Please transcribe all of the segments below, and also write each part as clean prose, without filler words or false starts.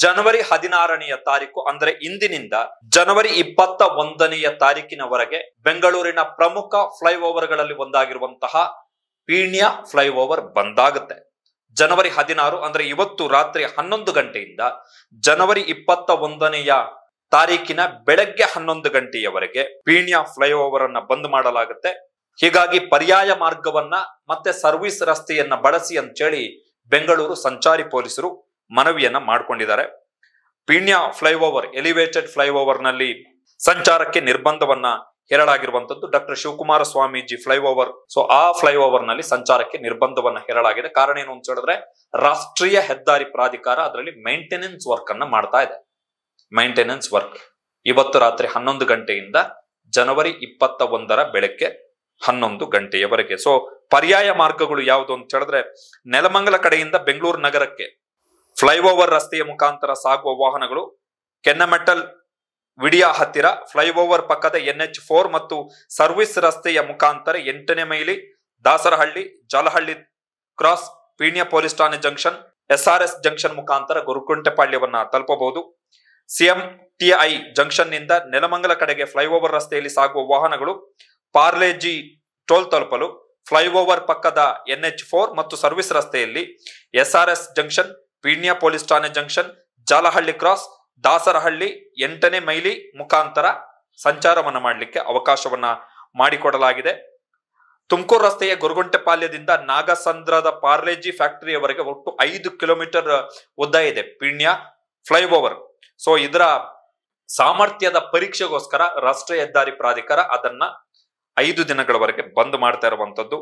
ಜನವರಿ 16ನೆಯ ತಾರೀಕು ಅಂದ್ರೆ ಇಂದಿನಿಂದ ಜನವರಿ 21ನೆಯ ತಾರೀಕಿನವರೆಗೆ ಬೆಂಗಳೂರಿನ ಪ್ರಮುಖ ಫ್ಲೈಓವರ್ಗಳಲ್ಲಿ ಒಂದಾಗಿರುವಂತಹ ಪೀಣ್ಯ ಫ್ಲೈಓವರ್ ಬಂದಾಗುತ್ತೆ. ಜನವರಿ 16 ಅಂದ್ರೆ ಇವತ್ತು ರಾತ್ರಿ 11 ಗಂಟೆಯಿಂದ ಜನವರಿ 21ನೆಯ ತಾರೀಕಿನ ಬೆಳಗ್ಗೆ 11 ಗಂಟೆಯವರೆಗೆ ಪೀಣ್ಯ ಫ್ಲೈಓವರ್ ಅನ್ನ ಬಂದ್ ಮಾಡಲಾಗುತ್ತೆ. ಹೀಗಾಗಿ ಪರ್ಯಾಯ ಮಾರ್ಗವನ್ನ ಮತ್ತೆ ಸರ್ವಿಸ್ ರಸ್ತೆಯನ್ನ ಬಳಸಿ ಅಂತೇಳಿ ಬೆಂಗಳೂರು ಸಂಚಾರಿ ಪೊಲೀಸರು ಮನವಿಯನ್ನ ಮಾಡಿಕೊಂಡಿದ್ದಾರೆ. ಪೀಣ್ಯ ಫ್ಲೈಓವರ್ ಎಲಿವೇಟೆಡ್ ಫ್ಲೈಓವರ್ ನಲ್ಲಿ ಸಂಚಾರಕ್ಕೆ ನಿರ್ಬಂಧವನ್ನ ಹೇರಲಾಗಿರುವಂತದ್ದು. Doctor Shivakumara Swamiji flyover, so ಆ ಫ್ಲೈಓವರ್ ನಲ್ಲಿ ಸಂಚಾರಕ್ಕೆ ನಿರ್ಬಂಧವನ್ನ ಹೇರಲಾಗಿದೆ. ಕಾರಣ ಏನು ಅಂತ ಹೇಳಿದ್ರೆ ರಾಷ್ಟ್ರೀಯ ಹೆದ್ದಾರಿ ಪ್ರಾಧಿಕಾರ ಅದರಲ್ಲಿ ಮೇಂಟೆನೆನ್ಸ್ ವರ್ಕ್ ಅನ್ನ ಮಾಡ್ತಾ ಇದೆ. ಮೇಂಟೆನೆನ್ಸ್ ವರ್ಕ್ ಇವತ್ತು ರಾತ್ರಿ 11 ಗಂಟೆಯಿಂದ ಜನವರಿ 21ರ ಬೆಳಗ್ಗೆ 11 ಗಂಟೆಯವರೆಗೆ. ಸೊ ಪರ್ಯಾಯ ಮಾರ್ಗಗಳು ಯಾವುದು ಅಂತ ಹೇಳಿದ್ರೆ ನೆಲಮಂಗಲ ಕಡೆಯಿಂದ ಬೆಂಗಳೂರು ನಗರಕ್ಕೆ ಫ್ಲೈಓವರ್ ರಸ್ತೆಯ ಮುಖಾಂತರ ಸಾಗುವ ವಾಹನಗಳು ಕೆನ್ನಮೆಟಲ್ ವಿಡಿಯಾ ಹತ್ತಿರ, ಫ್ಲೈಓವರ್ ಪಕ್ಕದ NH4 ಮತ್ತು ಸರ್ವಿಸ್ ರಸ್ತೆಯ ಮುಖಾಂತರ 8ನೇ ಮೈಲಿ, ದಾಸರಹಳ್ಳಿ, ಜಾಲಹಳ್ಳಿ ಕ್ರಾಸ್, ಪೀಣ್ಯ ಪೊಲೀಸ್ ಠಾಣೆ ಜಂಕ್ಷನ್, SRS ಜಂಕ್ಷನ್ ಮುಖಾಂತರ ಗೊರಗುಂಟೆಪಾಳ್ಯವನ್ನ ತಲುಪಬಹುದು. CMTI ಜಂಕ್ಷನ್ ನಿಂದ ನೆಲಮಂಗಲ ಕಡೆಗೆ ಫ್ಲೈಓವರ್ ರಸ್ತೆಯಲ್ಲಿ ಸಾಗುವ ವಾಹನಗಳು ಪಾರ್ಲೆಜಿ ಟೋಲ್ ತಲುಪಲು ಫ್ಲೈಓವರ್ ಪಕ್ಕದ NH4 ಮತ್ತು ಸರ್ವಿಸ್ ರಸ್ತೆಯಲ್ಲಿ SRS ಜಂಕ್ಷನ್, ಪೀಣ್ಯ ಪೊಲೀಸ್ ಠಾಣೆ ಜಂಕ್ಷನ್, ಜಾಲಹಳ್ಳಿ ಕ್ರಾಸ್, ದಾಸರಹಳ್ಳಿ 8ನೇ ಮೈಲಿ ಮುಖಾಂತರ ಸಂಚಾರವನ್ನ ಮಾಡಲಿಕ್ಕೆ ಅವಕಾಶವನ್ನ ಮಾಡಿಕೊಡಲಾಗಿದೆ. ತುಮಕೂರು ರಸ್ತೆಯ ಗೊರಗುಂಟೆಪಾಳ್ಯದಿಂದ ನಾಗಸಂದ್ರದ ಪಾರ್ಲೆಜಿ ಫ್ಯಾಕ್ಟರಿಯವರೆಗೆ ಒಟ್ಟು 5 ಕಿಲೋಮೀಟರ್ ಉದ್ದ ಇದೆ ಪೀಣ್ಯ ಫ್ಲೈಓವರ್. ಸೊ ಇದರ ಸಾಮರ್ಥ್ಯದ ಪರೀಕ್ಷೆಗೋಸ್ಕರ ರಾಷ್ಟ್ರೀಯ ಹೆದ್ದಾರಿ ಪ್ರಾಧಿಕಾರ ಅದನ್ನ 5 ದಿನಗಳವರೆಗೆ ಬಂದ್ ಮಾಡ್ತಾ ಇರುವಂತದ್ದು.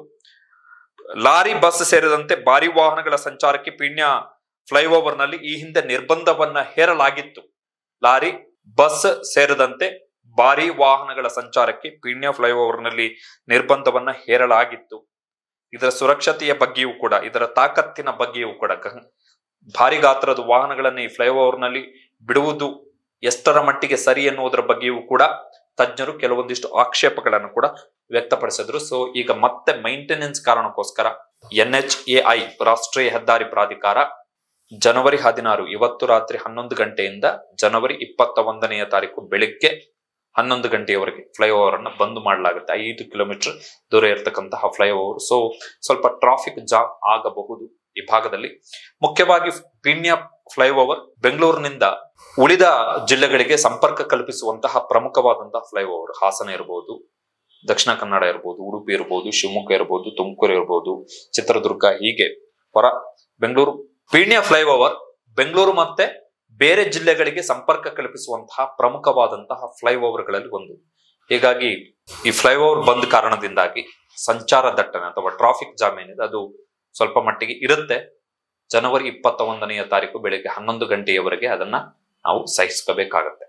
ಲಾರಿ, ಬಸ್ ಸೇರಿದಂತೆ ಭಾರಿ ವಾಹನಗಳ ಸಂಚಾರಕ್ಕೆ ಪೀಣ್ಯ ಫ್ಲೈಓವರ್ ನಲ್ಲಿ ಈ ಹಿಂದೆ ನಿರ್ಬಂಧವನ್ನ ಹೇರಲಾಗಿತ್ತು. ಲಾರಿ, ಬಸ್ ಸೇರಿದಂತೆ ಭಾರಿ ವಾಹನಗಳ ಸಂಚಾರಕ್ಕೆ ಪೀಣ್ಯ ಫ್ಲೈಓವರ್ ನಲ್ಲಿ ನಿರ್ಬಂಧವನ್ನ ಹೇರಲಾಗಿತ್ತು. ಇದರ ಸುರಕ್ಷತೆಯ ಬಗ್ಗೆಯೂ ಕೂಡ, ಇದರ ತಾಕತ್ತಿನ ಬಗ್ಗೆಯೂ ಕೂಡ, ಭಾರಿ ಗಾತ್ರದ ವಾಹನಗಳನ್ನು ಈ ಫ್ಲೈಓವರ್ ನಲ್ಲಿ ಬಿಡುವುದು ಎಷ್ಟರ ಮಟ್ಟಿಗೆ ಸರಿ ಎನ್ನುವುದರ ಬಗ್ಗೆಯೂ ಕೂಡ ತಜ್ಞರು ಕೆಲವೊಂದಿಷ್ಟು ಆಕ್ಷೇಪಗಳನ್ನು ಕೂಡ ವ್ಯಕ್ತಪಡಿಸಿದ್ರು. ಸೊ ಈಗ ಮತ್ತೆ ಮೈಂಟೆನೆನ್ಸ್ ಕಾರಣಕ್ಕೋಸ್ಕರ NHAI ರಾಷ್ಟ್ರೀಯ ಹೆದ್ದಾರಿ ಪ್ರಾಧಿಕಾರ ಜನವರಿ 16 ಇವತ್ತು ರಾತ್ರಿ 11 ಗಂಟೆಯಿಂದ ಜನವರಿ 21ನೆಯ ತಾರೀಕು ಬೆಳಿಗ್ಗೆ 11 ಗಂಟೆಯವರೆಗೆ ಫ್ಲೈಓವರ್ ಅನ್ನ ಬಂದ್ ಮಾಡಲಾಗುತ್ತೆ. 5 ಕಿಲೋಮೀಟರ್ ದೂರ ಇರತಕ್ಕಂತಹ ಫ್ಲೈಓವರ್. ಸೊ ಸ್ವಲ್ಪ ಟ್ರಾಫಿಕ್ ಜಾಮ್ ಆಗಬಹುದು ಈ ಭಾಗದಲ್ಲಿ. ಮುಖ್ಯವಾಗಿ ಪೀಣ್ಯ ಫ್ಲೈಓವರ್ ಬೆಂಗಳೂರಿನಿಂದ ಉಳಿದ ಜಿಲ್ಲೆಗಳಿಗೆ ಸಂಪರ್ಕ ಕಲ್ಪಿಸುವಂತಹ ಪ್ರಮುಖವಾದಂತಹ ಫ್ಲೈಓವರ್. ಹಾಸನ ಇರಬಹುದು, ದಕ್ಷಿಣ ಕನ್ನಡ ಇರಬಹುದು, ಉಡುಪಿ ಇರಬಹುದು, ಶಿವಮೊಗ್ಗ ಇರಬಹುದು, ತುಮಕೂರು ಇರಬಹುದು, ಚಿತ್ರದುರ್ಗ, ಹೀಗೆ ಹೊರ ಬೆಂಗಳೂರು. ಪೀಣ್ಯ ಫ್ಲೈಓವರ್ ಬೆಂಗಳೂರು ಮತ್ತೆ ಬೇರೆ ಜಿಲ್ಲೆಗಳಿಗೆ ಸಂಪರ್ಕ ಕಲ್ಪಿಸುವಂತಹ ಪ್ರಮುಖವಾದಂತಹ ಫ್ಲೈಓವರ್ಗಳಲ್ಲಿ ಒಂದು. ಹೀಗಾಗಿ ಈ ಫ್ಲೈಓವರ್ ಬಂದ್ ಕಾರಣದಿಂದಾಗಿ ಸಂಚಾರ ದಟ್ಟಣೆ ಅಥವಾ ಟ್ರಾಫಿಕ್ ಜಾಮ್ ಏನಿದೆ ಅದು ಸ್ವಲ್ಪ ಮಟ್ಟಿಗೆ ಇರುತ್ತೆ. ಜನವರಿ 21ನೆಯ ತಾರೀಕು ಬೆಳಿಗ್ಗೆ 11 ಗಂಟೆಯವರೆಗೆ ಅದನ್ನ ನಾವು ಸಹಿಸ್ಕೋಬೇಕಾಗತ್ತೆ.